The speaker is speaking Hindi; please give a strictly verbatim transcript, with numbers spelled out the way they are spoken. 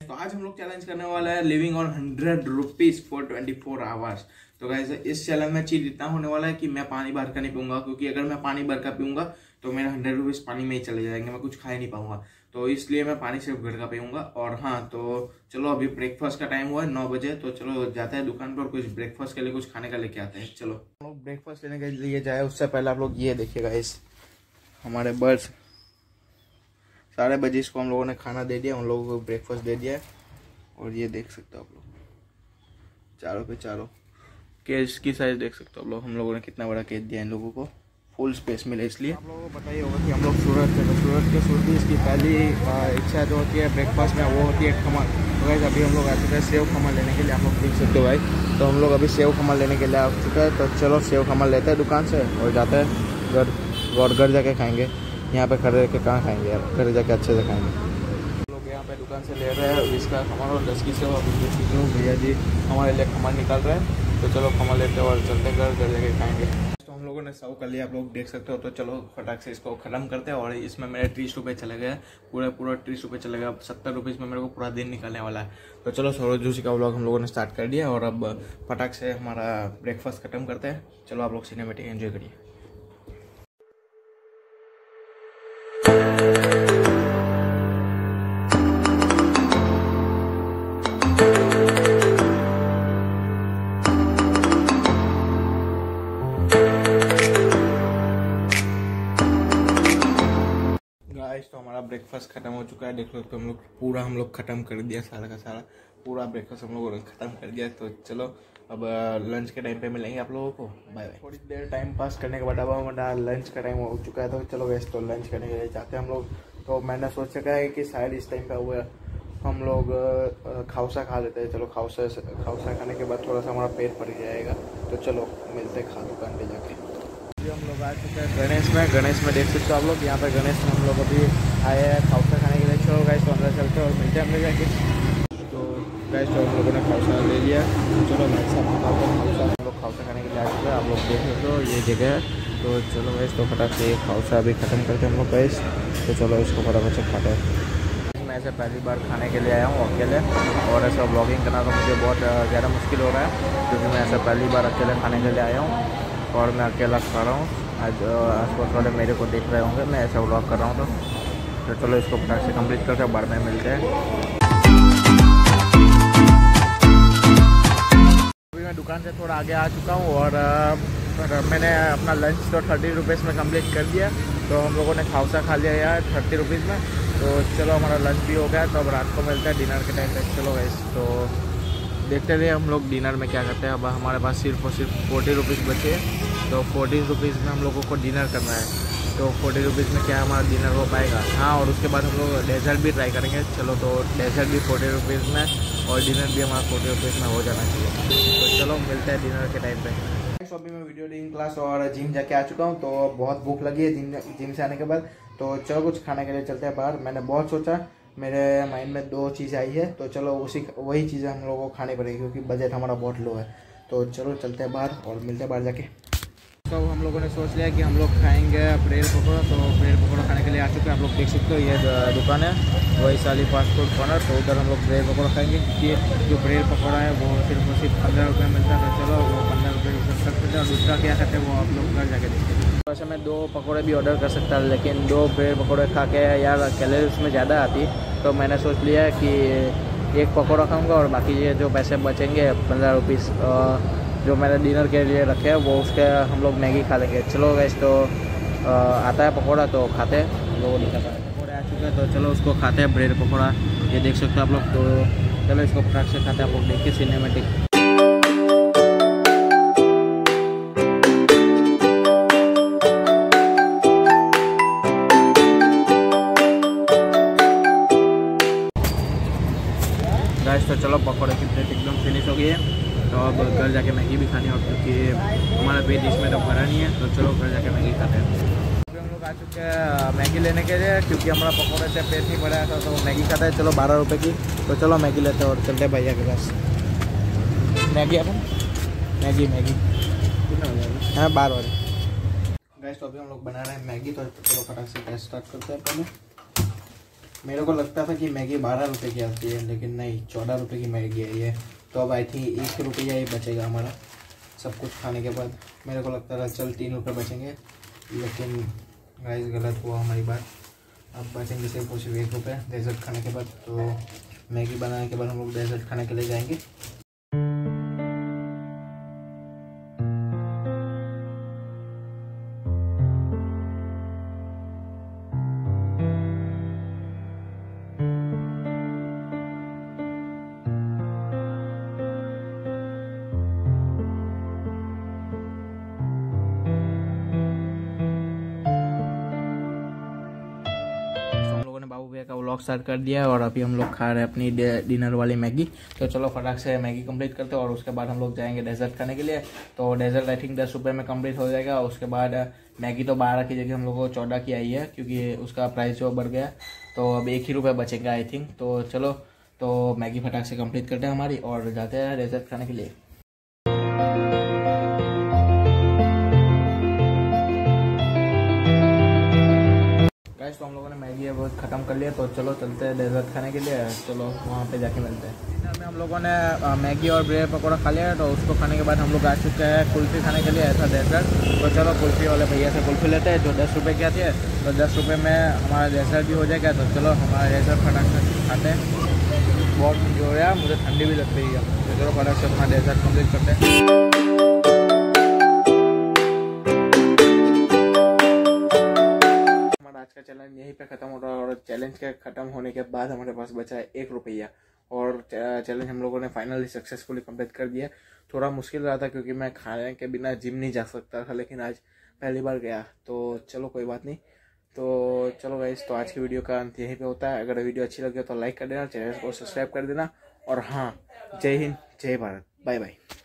तो आज हम लोग चैलेंज करने वाला है living on hundred rupees for twenty four hours. तो गाइस इस चैलेंज में चीज इतना होने वाला है कि मैं पानी भर कर नहीं पीऊंगा, क्योंकि अगर मैं पानी भर कर पीऊंगा तो मेरे हंड्रेड रुपीज पानी में ही चले जाएंगे, मैं कुछ खा ही नहीं पाऊंगा। तो इसलिए मैं पानी सिर्फ घर का पीऊंगा। और हाँ, तो चलो अभी ब्रेकफास्ट का टाइम हुआ है नौ बजे, तो चलो जाते हैं दुकान पर और कुछ ब्रेकफास्ट के लिए कुछ खाने का लेके आते हैं। चलो हम लोग ब्रेकफास्ट लेने के लिए जाए उससे पहले आप लोग ये देखिएगा, इस हमारे बर्ड्स साढ़े बजे इसको हम लोगों ने खाना दे दिया, उन लोगों को ब्रेकफास्ट दे दिया है। और ये देख सकते हो आप लोग चारों पे चारों केज की साइज देख सकते हो आप लोग, हम लोगों ने कितना बड़ा केज दिया इन लोगों को, फुल स्पेस मिले। इसलिए आप लोगों को पता ही होगा कि हम लोग सूरत से, तो सूरत के सूरत इसकी पहली इच्छा जो होती है ब्रेकफास्ट में वो होती है खमन। तो गाइस अभी हम लोग आ चुके हैं सेव खमन लेने के लिए, आप लोग देख सकते हो भाई। तो हम लोग अभी सेव खमन लेने के लिए आ चुके हैं, तो चलो सेव खमन लेते हैं दुकान से और जाते हैं घर, और घर जाके खाएंगे। यहाँ पे खड़े रह कहाँ खाएंगे यार, घर जाके अच्छे से खाएंगे। लोग यहाँ पे दुकान से ले रहे हैं इसका खमन और दस की सेव। भैया जी हमारे लिए खमन निकाल रहे हैं, तो चलो खमन लेते हैं और चलते घर घर जाके खाएंगे। तो हम लोगों ने सर्व कर लिया, आप लोग देख सकते हो। तो चलो फटाक से इसको खत्म करते हैं। और इसमें मेरे तीस रुपये चले गए, पूरा पूरा तीस रुपये चले गए। अब सत्तर रुपीज़ में मेरे को पूरा दिन निकलने वाला है। तो चलो सौरभ जोशी का व्लॉग हम लोगों ने स्टार्ट कर दिया और अब फटाक से हमारा ब्रेकफास्ट खत्म करते हैं। चलो आप लोग सिनेमैटिक एंजॉय करिए। तो हमारा ब्रेकफास्ट खत्म हो चुका है, देख लो। तो हम लोग पूरा हम लोग खत्म कर दिया, सारा का सारा पूरा ब्रेकफास्ट हम लोगों ने खत्म कर दिया। तो चलो अब लंच के टाइम पे मिलेंगे आप लोगों को, बाय बाय। थोड़ी देर टाइम पास करने के बाद अब हमारा लंच का टाइम हो चुका है। तो चलो वैसे तो लंच करने के लिए जाते हैं हम लोग। तो मैंने सोच रखा है कि शायद इस टाइम पे हुआ हम लोग खाउसा खा लेते हैं। चलो खाउसा खाउसा खाने के बाद थोड़ा सा हमारा पेट भर जाएगा। तो चलो मिलते हैं खा दुकान पे जाके। हम लोग आ चुके हैं गणेश में। गणेश में देख सकते हो आप लोग, यहाँ पे गणेश में हम लोग अभी आए हैं खाउसा खाने के लिए। चलो गाइस तो अंदर चलते हैं और मिलते हैं हम लोग जाके। तो गाइस तो हम लोगों ने खाउसा ले लिया, चलो भाई साहब खाउसा हम लोग खाउसा खाने के लिए आ चुके हैं। आप लोग देख सकते हो ये जगह है। तो चलो गाइस तो फटाक से खाउसा अभी ख़त्म करते हैं हम लोग गाइस। तो चलो इसको फटाफट से खाते हैं। मैं ऐसे पहली बार खाने के लिए आया हूँ अकेले, और ऐसा ब्लॉगिंग करना तो मुझे बहुत ज़्यादा मुश्किल हो रहा है, क्योंकि मैं ऐसा पहली बार अकेले खाने के लिए आया हूँ और मैं अकेला खा रहा हूँ। आज आसपास वाले मेरे को देख रहे होंगे, मैं ऐसा व्लॉग कर रहा हूँ। तो, तो चलो इसको फटाक से कंप्लीट करके बाद में मिलते हैं। अभी मैं दुकान से थोड़ा आगे आ चुका हूँ और मैंने अपना लंच तो थर्टी रुपीज़ में कंप्लीट कर दिया। तो हम लोगों ने खाउसा खा लिया यार थर्टी रुपीज़ में। तो चलो हमारा लंच भी हो गया, तो अब रात को मिलता है डिनर के टाइम पे। चलो गाइस तो देखते रहे हम लोग डिनर में क्या करते हैं। अब हमारे पास सिर्फ और सिर्फ फोर्टी रुपीज़ बचे हैं, तो फोर्टी रुपीज़ में हम लोगों को डिनर करना है। तो फोर्टी रुपीज़ में क्या हमारा डिनर हो पाएगा? हाँ, और उसके बाद हम लोग डेजर्ट भी ट्राई करेंगे। चलो तो डेजर्ट भी फोर्टी रुपीज़ में और डिनर भी हमारा फोर्टी रुपीज़ में हो जाना चाहिए। तो चलो मिलते हैं डिनर के टाइम पे। तो अभी मैं वीडियो एडिटिंग क्लास और जिम जाके आ चुका हूँ, तो बहुत भूख लगी है जिम जिम से आने के बाद। तो चलो कुछ खाने के लिए चलते हैं बाहर। मैंने बहुत सोचा, मेरे माइंड में दो चीज़ें आई है, तो चलो उसी वही चीज़ें हम लोगों को खानी पड़ेगी, क्योंकि बजट हमारा बहुत लो है। तो चलो चलते हैं बाहर और मिलते हैं बाहर जाके। तो हम लोगों ने सोच लिया कि हम लोग खाएंगे ब्रेड पकौड़ा। तो ब्रेड पकौड़ा खाने के लिए आ चुके हैं। आप लोग देख सकते हो ये दुकान है वही साली फास्ट फूड कॉर्नर। तो उधर हम लोग ब्रेड पकौड़ा खाएंगे, क्योंकि जो ब्रेड पकौड़ा है वो सिर्फ और सिर्फ पंद्रह रुपये मिलता है। तो चलो वो पंद्रह रुपये कर सकते हैं, और दूसरा क्या करते हैं वो आप लोग घर जाके देखते हैं। वैसे मैं दो पकौड़े भी ऑर्डर कर सकता, लेकिन दो ब्रेड पकौड़े खा के यार कैलोरी उसमें ज़्यादा आती। तो मैंने सोच लिया कि एक पकौड़ा खाऊँगा और बाकी ये जो पैसे बचेंगे पंद्रह रुपीज़ जो मैंने डिनर के लिए रखे हैं वो उसके हम लोग मैगी खा लेंगे। चलो गैस तो आता है पकौड़ा तो खाते हैं। हम लोगों ने खाता है पकौड़े आ चुके हैं, तो चलो उसको खाते हैं ब्रेड पकौड़ा। ये देख सकते हो आप लोग। तो चलो इसको फटाक से खाते हैं, आप लोग देखिए सिनेमैटिक। गाइस तो चलो पकौड़े की प्लेट एकदम फिनिश हो गई है। तो अब घर जाके मैगी भी खानी है, क्योंकि हमारा पेट इसमें तो भरा नहीं है। तो चलो घर जाके मैगी खाते हैं। अभी हम लोग आ चुके हैं मैगी लेने के लिए, क्योंकि हमारा पकौड़े से पेट नहीं भरा था, तो मैगी खाता है। चलो बारह रुपये की। तो चलो मैगी लेते हैं और चलते हैं भैया के पास। मैगी अपन मैगी मैगी कितना हो जाएगा? हाँ बारह वाली। गैस तो अभी हम लोग बना रहे हैं मैगी। तो चलो फटाक से गैस स्टार्ट करते हैं पहले। मेरे को लगता था कि मैगी बारह रुपए की आती है, लेकिन नहीं, चौदह रुपए की मैगी आई है। तो अब आई थिंक एक रुपया ही बचेगा हमारा सब कुछ खाने के बाद। मेरे को लगता था चल तीन रुपये बचेंगे, लेकिन गाइस गलत हुआ हमारी बात। अब बचेंगे सिर्फ कुछ एक रुपये डेजर्ट खाने के बाद। तो मैगी बनाने के बाद हम लोग डेजर्ट खाने के लिए जाएंगे। का व्लॉग स्टार्ट कर दिया है और अभी हम लोग खा रहे हैं अपनी डिनर वाली मैगी। तो चलो फटाक से मैगी कंप्लीट करते हैं और उसके बाद हम लोग जाएंगे डेजर्ट खाने के लिए। तो डेजर्ट आई थिंक दस रुपये में कंप्लीट हो जाएगा। उसके बाद मैगी तो बारह की जगह हम लोग को चौदह की आई है, क्योंकि उसका प्राइस जो बढ़ गया। तो अब एक ही रुपये बचेगा आई थिंक। तो चलो तो मैगी फटाक से कंप्लीट करते हैं हमारी और जाते हैं डेजर्ट खाने के लिए। तो हम लोगों ने मैगी बहुत ख़त्म कर लिया। तो चलो चलते हैं डेजर्ट खाने के लिए। चलो वहाँ पे जाके मिलते हैं। डिनर में हम लोगों ने मैगी और ब्रेड पकौड़ा खा लिया है। तो उसको खाने के बाद हम लोग आ चुके हैं कुल्फ़ी खाने के लिए, ऐसा डेजर्ट। तो चलो कुल्फ़ी वाले भैया से कुल्फ़ी लेते हैं जो दस रुपये की आती है। तो दस रुपये में हमारा डेजर्ट भी हो जाएगा। तो चलो हमारा डेजर्ट फटाक से खाते हैं। बहुत जो है मुझे ठंडी भी लग रही है। तो चलो फटाक से अपना डेजर्ट कम्प्लीट करते हैं। आज का चैलेंज यहीं पे ख़त्म हो रहा है और चैलेंज के ख़त्म होने के बाद हमारे पास बचा है एक रुपया और चैलेंज हम लोगों ने फाइनली सक्सेसफुली कंप्लीट कर दिया। थोड़ा मुश्किल रहा था क्योंकि मैं खाने के बिना जिम नहीं जा सकता था, लेकिन आज पहली बार गया। तो चलो कोई बात नहीं। तो चलो गाइस, तो आज की वीडियो का अंत यहीं पे होता है। अगर वीडियो अच्छी लगे तो लाइक कर देना, चैनल को सब्सक्राइब कर देना और हाँ, जय हिंद जय भारत, बाय बाय।